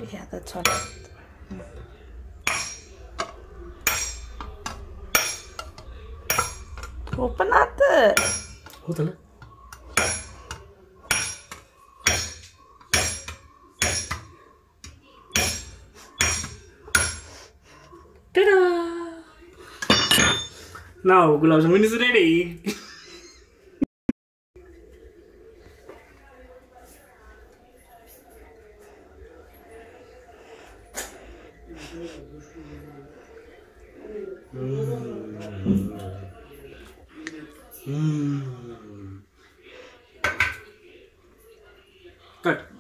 Yeah, that's all. Open it. Hold Ta-da! Now Gulab Jamun is ready. Cut.